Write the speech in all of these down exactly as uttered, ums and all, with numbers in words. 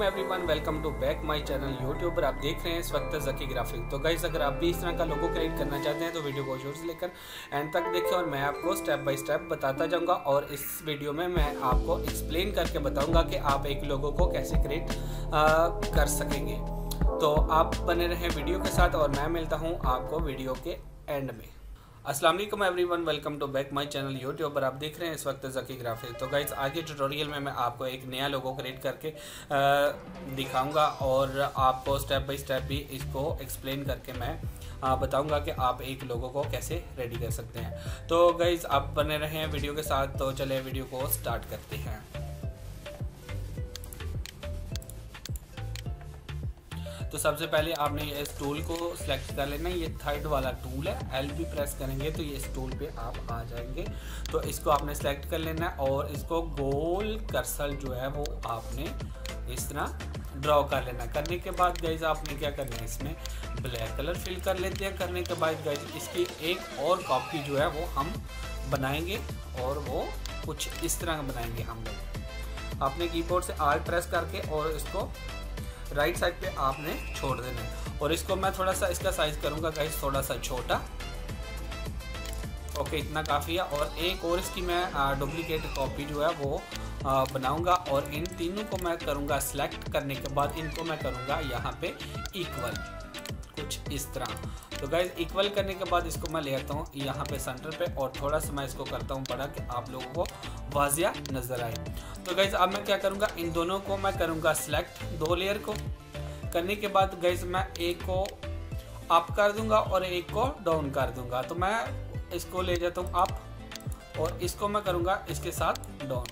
Everyone, welcome to back my channel YouTube पर। आप देख रहे हैं इस वक्त ज़की ग्राफिक। तो गाइस, अगर आप भी इस तरह का लोगो क्रिएट करना चाहते हैं तो वीडियो को जोर से लेकर एंड तक देखें और मैं आपको स्टेप बाय स्टेप बताता जाऊंगा। और इस वीडियो में मैं आपको एक्सप्लेन करके बताऊंगा कि आप एक लोगो को कैसे क्रिएट कर सकेंगे। तो आप बने रहें वीडियो के साथ और मैं मिलता हूँ आपको वीडियो के एंड में। अस्सलाम वालेकुम everyone, welcome to back my channel YouTube पर। आप देख रहे हैं इस वक्त ज़की ग्राफिक। तो गाइस, आज के ट्यूटोरियल में मैं आपको एक नया लोगो क्रिएट करके दिखाऊंगा और आपको स्टेप बाय स्टेप भी इसको एक्सप्लेन करके मैं आ, बताऊंगा कि आप एक लोगो को कैसे रेडी कर सकते हैं। तो गाइस, आप बने रहे हैं वीडियो के साथ। तो चलिए वीडियो को स्टार्ट करते हैं। तो सबसे पहले आपने इस टूल को सिलेक्ट कर लेना। ये थर्ड वाला टूल है, एल भी प्रेस करेंगे तो ये इस टूल पे आप आ जाएंगे। तो इसको आपने सेलेक्ट कर लेना है और इसको गोल कर्सर जो है वो आपने इस तरह ड्रॉ कर लेना। करने के बाद गाइस आपने क्या करना है, इसमें ब्लैक कलर फिल कर लेते हैं। करने के बाद गाइस इसकी एक और कॉपी जो है वो हम बनाएंगे और वो कुछ इस तरह बनाएंगे हम लोग। आपने कीबोर्ड से आर प्रेस करके और इसको राइट साइड पे आपने छोड़ देना है। और इसको मैं थोड़ा सा इसका साइज करूंगा गाइस थोड़ा सा छोटा। ओके, इतना काफ़ी है। और एक और इसकी मैं डुप्लीकेट कॉपी जो है वो बनाऊंगा और इन तीनों को मैं करूंगा सिलेक्ट। करने के बाद इनको मैं करूंगा यहाँ पे इक्वल, कुछ इस तरह। तो गाइज इक्वल करने के बाद इसको मैं ले आता हूँ यहाँ पे सेंटर पे और थोड़ा सा मैं इसको करता हूँ बड़ा कि आप लोगों को वाजिया नज़र आए। तो गाइज अब मैं क्या करूँगा, इन दोनों को मैं करूँगा सिलेक्ट, दो लेयर को। करने के बाद गाइज मैं एक को अप कर दूँगा और एक को डाउन कर दूँगा। तो मैं इसको ले जाता हूँ अप और इसको मैं करूँगा इसके साथ डाउन।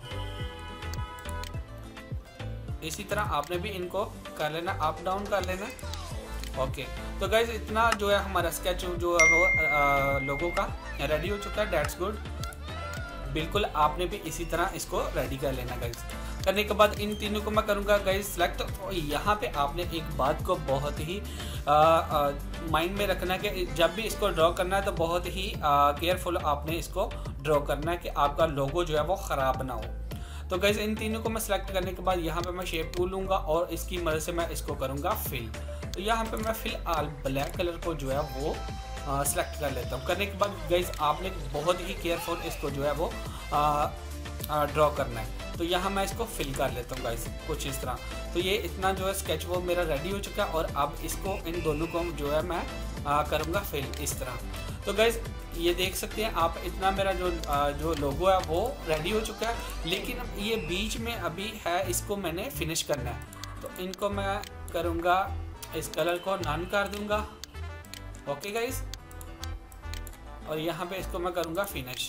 इसी तरह आपने भी इनको कर लेना, अप डाउन कर लेना। Okay okay. तो गाइज इतना जो है हमारा स्केच जो है वो लोगों का रेडी हो चुका है। That's good. बिल्कुल आपने भी इसी तरह इसको रेडी कर लेना गाइज। करने के बाद इन तीनों को मैं करूँगा गाइज सिलेक्ट। और यहाँ पे आपने एक बात को बहुत ही माइंड में रखना है कि जब भी इसको ड्रॉ करना है तो बहुत ही केयरफुल आपने इसको ड्रॉ करना है कि आपका लोगो जो है वो ख़राब ना हो। तो गाइज इन तीनों को मैं सिलेक्ट करने के बाद यहाँ पे मैं शेप टूल लूँगा और इसकी मदद से मैं इसको करूँगा फिल। तो यहाँ पे मैं फिलहाल ब्लैक कलर को जो है वो सिलेक्ट कर लेता हूँ। करने के बाद गाइज आपने बहुत ही केयरफुल इसको जो है वो ड्रॉ करना है। तो यहाँ मैं इसको फिल कर लेता हूँ गाइज कुछ इस तरह। तो ये इतना जो है स्केच वो मेरा रेडी हो चुका है और अब इसको इन दोनों को जो है मैं करूँगा फिल इस तरह। तो गाइज ये देख सकते हैं आप, इतना मेरा जो जो लोगो है वो रेडी हो चुका है। लेकिन ये बीच में अभी है, इसको मैंने फिनिश करना है। तो इनको मैं करूँगा, इस कलर को नन कर दूंगा। ओके गाइस, और यहाँ पे इसको मैं करूँगा फिनिश।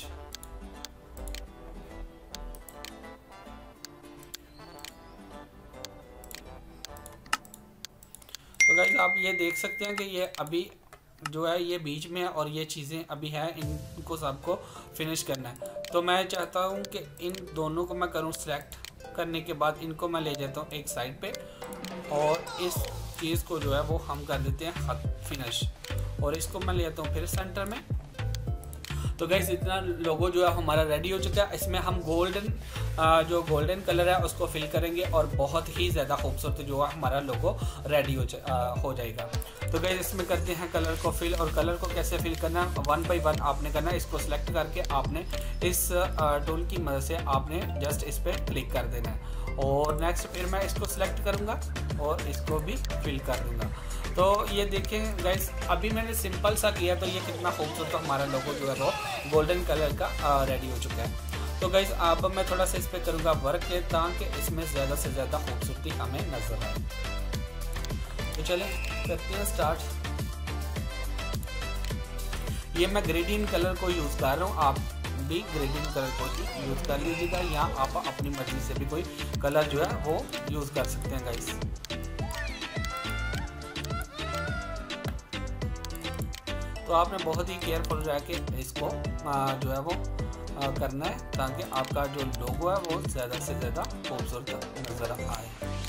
तो गाइस आप ये देख सकते हैं कि ये अभी जो है ये बीच में है और ये चीज़ें अभी है, इनको सबको फिनिश करना है। तो मैं चाहता हूँ कि इन दोनों को मैं करूँ सिलेक्ट। करने के बाद इनको मैं ले जाता हूँ एक साइड पे और इस चीज़ को जो है वो हम कर देते हैं फिनिश। और इसको मैं ले आता हूँ फिर सेंटर में। तो गाइस इतना लोगो जो है हमारा रेडी हो चुका है। इसमें हम गोल्डन जो गोल्डन कलर है उसको फिल करेंगे और बहुत ही ज़्यादा खूबसूरत जो है हमारा लोगो रेडी हो हो जाएगा। तो गाइस इसमें करते हैं कलर को फिल। और कलर को कैसे फिल करना है, वन बाई वन आपने करना है। इसको सिलेक्ट करके आपने इस टूल की मदद से आपने जस्ट इस पर क्लिक कर देना है। और नेक्स्ट फिर मैं इसको सिलेक्ट करूँगा और इसको भी फिल कर दूँगा। तो ये देखें गाइस, अभी मैंने सिंपल सा किया तो ये कितना खूबसूरत तो हमारा लोगो जो है वो गोल्डन कलर का रेडी हो चुका है। तो गाइस अब मैं थोड़ा सा इस पर करूँगा वर्क ताकि इसमें ज़्यादा से ज़्यादा खूबसूरती हमें नजर आए। तो चलें करते हैं स्टार्ट। ये मैं ग्रेडियंट कलर को यूज़ कर रहा हूँ, आप भी ग्रेडियंट कलर को ही यूज़ कर लीजिएगा या आप अपनी मर्जी से भी कोई कलर जो है वो यूज़ कर सकते हैं गाइस। तो आपने बहुत ही केयरफुल रह के इसको जो है वो करना है ताकि आपका जो लोगो है वो ज़्यादा से ज़्यादा खूबसूरत नज़र आए।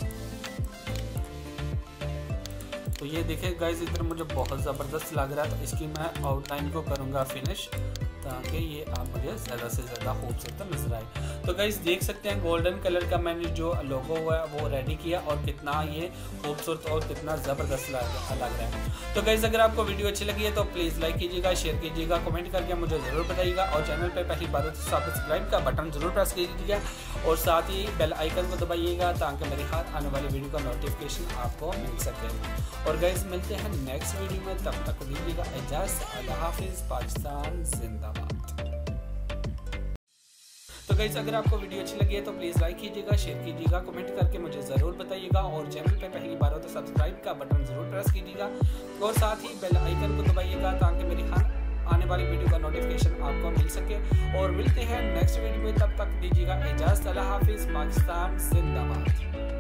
तो ये देखिए गाइस, इधर मुझे बहुत ज़बरदस्त लग रहा है। तो इसकी मैं आउटलाइन को करूँगा फिनिश ताकि ये आप मुझे ज़्यादा से ज़्यादा खूबसूरत नजर आए। तो गाइस देख सकते हैं गोल्डन कलर का मैंने जो लोगो हुआ है वो रेडी किया और कितना ये खूबसूरत और कितना ज़बरदस्त लग रहा है। तो गाइस अगर आपको वीडियो अच्छी लगी है तो प्लीज़ लाइक कीजिएगा, शेयर कीजिएगा, कमेंट करके मुझे ज़रूर बताइएगा और चैनल पर पहली बार तो सब्सक्राइब का बटन ज़रूर प्रेस कीजिएगा और साथ ही बेल आइकन को दबाइएगा ताकि मेरे हाथ आने वाली वीडियो का नोटिफिकेशन आपको मिल सके। और गाइस मिलते हैं नेक्स्ट वीडियो में, तब तक दीजिएगा इजाज़त। अल्लाह हाफिज़। पाकिस्तान जिंदाबाद। तो गाइस अगर आपको वीडियो अच्छी लगी है तो प्लीज़ लाइक कीजिएगा, शेयर कीजिएगा, कमेंट करके मुझे ज़रूर बताइएगा और चैनल पे पहली बार हो तो सब्सक्राइब का बटन ज़रूर प्रेस कीजिएगा और साथ ही बेल आइकन को दबाइएगा ताकि मेरी हर आने वाली वीडियो का नोटिफिकेशन आपको मिल सके। और मिलते हैं नेक्स्ट वीडियो में, तब तक दीजिएगा इजाज़त। अल्लाह हाफिज़। पाकिस्तान जिंदाबाद।